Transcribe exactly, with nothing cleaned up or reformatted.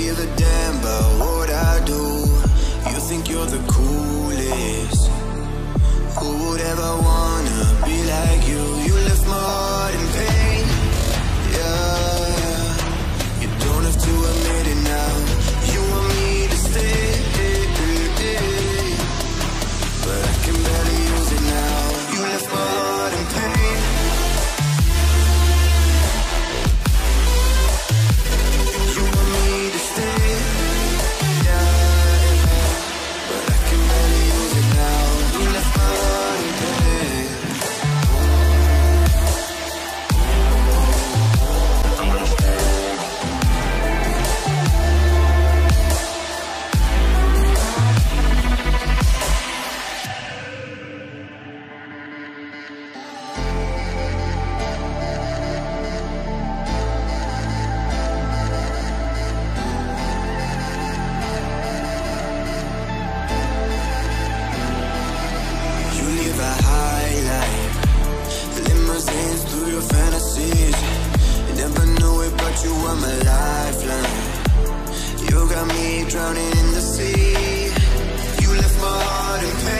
give a damn about what I do. You think you're the coolest. Who would ever wanna be like you? You left my heart in pain. Yeah, you don't have to admit it now. You want me to stay, but I can barely use it now. You left my heart in pain. You want me to stay, yeah, but I can barely use it now. You left my heart in pain. You live a high life, limousines through your fantasies. You never knew it, but you were my lifeline. You got me drowning in the sea. You left my heart in pain.